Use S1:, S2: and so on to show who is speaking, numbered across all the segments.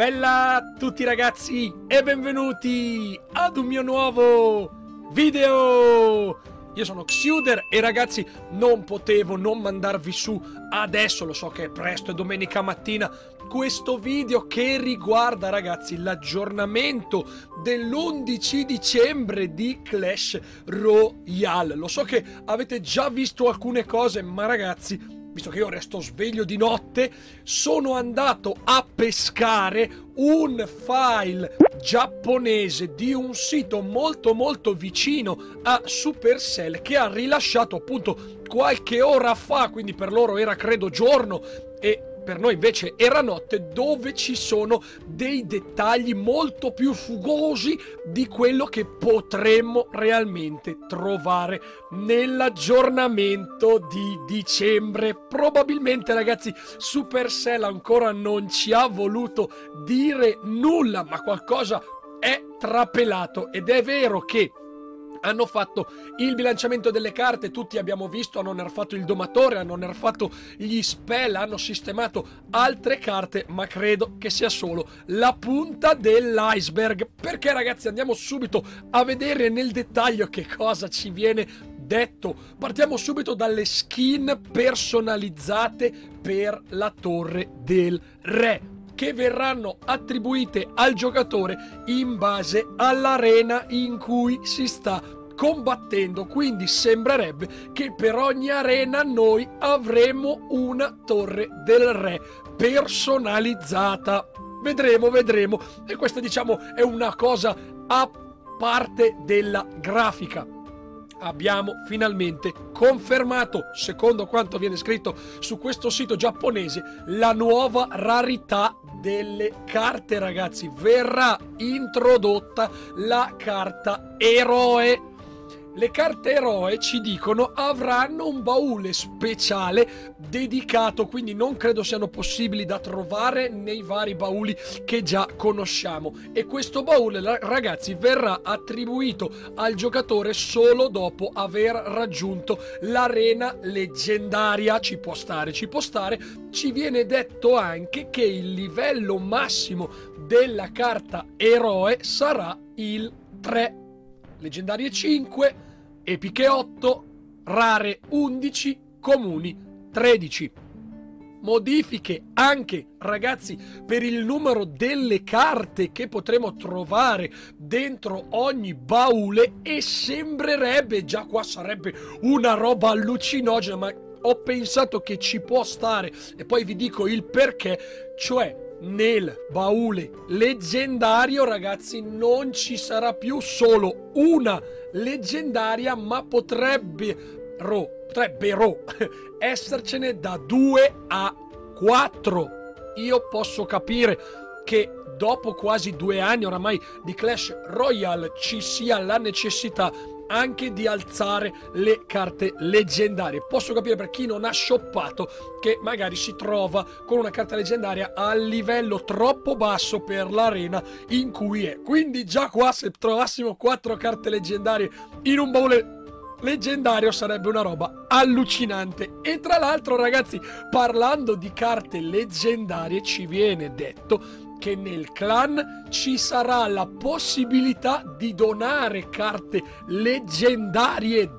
S1: Bella a tutti ragazzi e benvenuti ad un mio nuovo video. Io sono Xiuder e ragazzi non potevo non mandarvi su adesso, lo so che è presto, è domenica mattina, questo video che riguarda ragazzi l'aggiornamento dell'11 dicembre di Clash Royale. Lo so che avete già visto alcune cose, ma ragazzi, visto che io resto sveglio di notte, sono andato a pescare un file giapponese di un sito molto vicino a Supercell che ha rilasciato appunto qualche ora fa, quindi per loro era credo giorno e per noi invece era notte, dove ci sono dei dettagli molto più fugosi di quello che potremmo realmente trovare nell'aggiornamento di dicembre. Probabilmente ragazzi Supercell ancora non ci ha voluto dire nulla, ma qualcosa è trapelato ed è vero che hanno fatto il bilanciamento delle carte, tutti abbiamo visto, hanno nerfato il domatore, hanno nerfato gli spell, hanno sistemato altre carte, ma credo che sia solo la punta dell'iceberg, perché ragazzi andiamo subito a vedere nel dettaglio che cosa ci viene detto. Partiamo subito dalle skin personalizzate per la Torre del Re, che verranno attribuite al giocatore in base all'arena in cui si sta combattendo. Quindi sembrerebbe che per ogni arena noi avremo una Torre del Re personalizzata. Vedremo. E questa diciamo è una cosa a parte della grafica. Abbiamo finalmente confermato, secondo quanto viene scritto su questo sito giapponese, la nuova rarità delle carte ragazzi. Verrà introdotta la carta eroe. Le carte eroe, ci dicono, avranno un baule speciale dedicato, quindi non credo siano possibili da trovare nei vari bauli che già conosciamo. E questo baule, ragazzi, verrà attribuito al giocatore solo dopo aver raggiunto l'arena leggendaria. Ci può stare. Ci viene detto anche che il livello massimo della carta eroe sarà il 3. Leggendarie 5, epiche 8, rare 11, comuni 13. Modifiche anche, ragazzi, per il numero delle carte che potremo trovare dentro ogni baule e sembrerebbe, già qua sarebbe una roba allucinogena, ma ho pensato che ci può stare e poi vi dico il perché, cioè nel baule leggendario ragazzi non ci sarà più solo una leggendaria, ma potrebbero essercene da 2 a 4. Io posso capire che dopo quasi 2 anni oramai di Clash Royale ci sia la necessità anche di alzare le carte leggendarie. Posso capire per chi non ha shoppato che magari si trova con una carta leggendaria a livello troppo basso per l'arena in cui è. Quindi già qua se trovassimo 4 carte leggendarie in un baule leggendario sarebbe una roba allucinante. E tra l'altro ragazzi, parlando di carte leggendarie, ci viene detto che nel clan ci sarà la possibilità di donare carte leggendarie,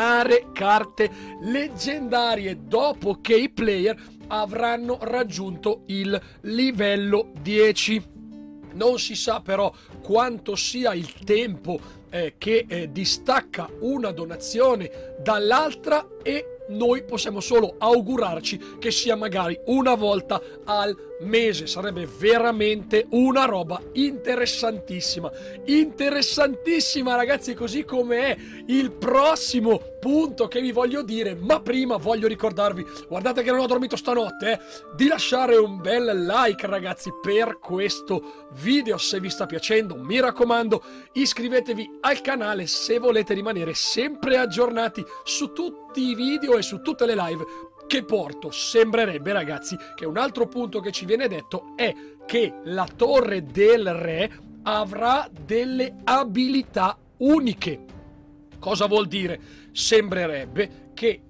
S1: dopo che i player avranno raggiunto il livello 10. Non si sa però quanto sia il tempo che distacca una donazione dall'altra e noi possiamo solo augurarci che sia magari una volta al mese. Sarebbe veramente una roba interessantissima ragazzi, così come è il prossimo punto che vi voglio dire. Ma prima voglio ricordarvi, guardate che non ho dormito stanotte, di lasciare un bel like ragazzi per questo video se vi sta piacendo. Mi raccomando, iscrivetevi al canale se volete rimanere sempre aggiornati su tutti i video e su tutte le live che porto. Sembrerebbe ragazzi che un altro punto che ci viene detto è che la Torre del Re avrà delle abilità uniche. Cosa vuol dire? Sembrerebbe che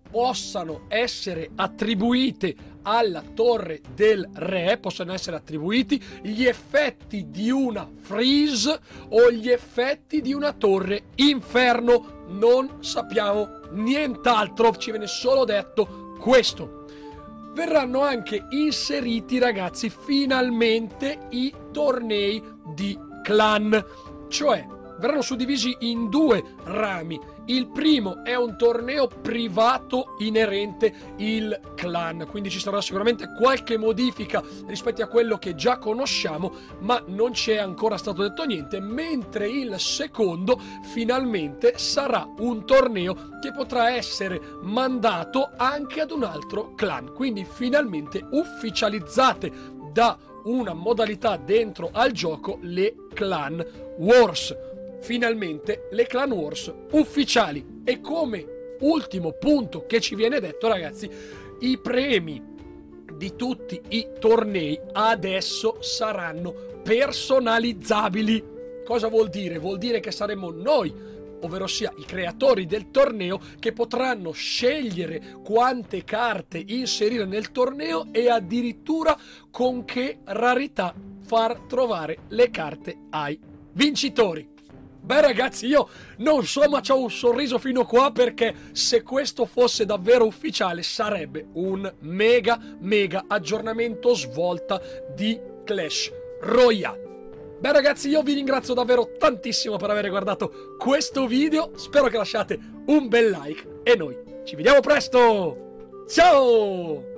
S1: possano essere attribuite alla torre del re, possono essere attribuiti gli effetti di una freeze o gli effetti di una torre inferno. Non sappiamo nient'altro, ci viene solo detto questo. Verranno anche inseriti, ragazzi, finalmente i tornei di clan, cioè verranno suddivisi in 2 rami. Il primo è un torneo privato inerente il clan, quindi ci sarà sicuramente qualche modifica rispetto a quello che già conosciamo, ma non c'è ancora stato detto niente, mentre il secondo finalmente sarà un torneo che potrà essere mandato anche ad un altro clan, quindi finalmente ufficializzate da una modalità dentro al gioco le Clan Wars. Finalmente le Clan Wars ufficiali. E come ultimo punto che ci viene detto, ragazzi, i premi di tutti i tornei adesso saranno personalizzabili. Cosa vuol dire? Vuol dire che saremo noi, ovvero sia i creatori del torneo, che potranno scegliere quante carte inserire nel torneo e addirittura con che rarità far trovare le carte ai vincitori. Beh, ragazzi, io non so, ma c'ho un sorriso fino qua, perché se questo fosse davvero ufficiale sarebbe un mega aggiornamento svolta di Clash Royale. Beh, ragazzi, io vi ringrazio davvero tantissimo per aver guardato questo video, spero che lasciate un bel like e noi ci vediamo presto, ciao!